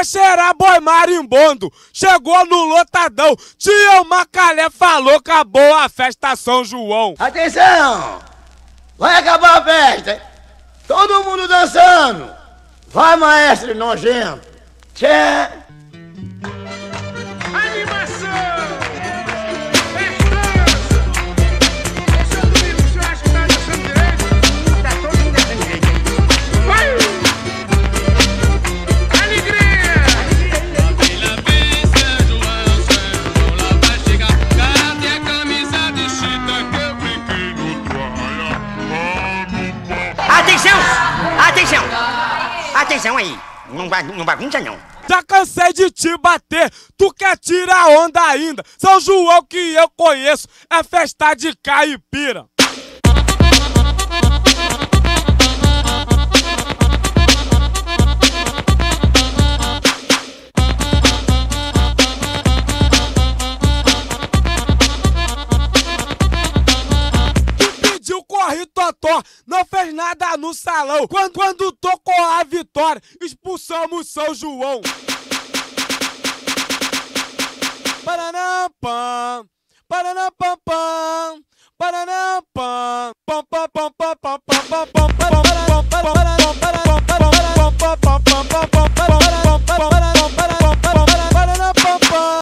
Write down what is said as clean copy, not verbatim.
quer cheirar boi marimbondo, chegou no lotadão. Tio Macalé falou, acabou a festa São João. Atenção! Vai acabar a festa, hein? Todo mundo dançando. Vai, maestro nojento. Tchê. Animação! Esse é o domingo, o senhor acha que tá dançando direito? Tá todo mundo dançando direito. Vai! Alegria! Lá vem São João, lá vai chegar. Cadê a camisa de chita que eu brinquei no toalha? Atenção! Atenção! Atenção aí! Não bagunça não. Já cansei de te bater, tu quer tirar onda ainda. São João que eu conheço é festa de caipira. Corre totó, não fez nada no salão. Quando tocou a vitória, expulsamos São João. Paranam pam, paranam pam pam, paranam pam, pam pam pam pam pam pam pam pam pam pam pam pam.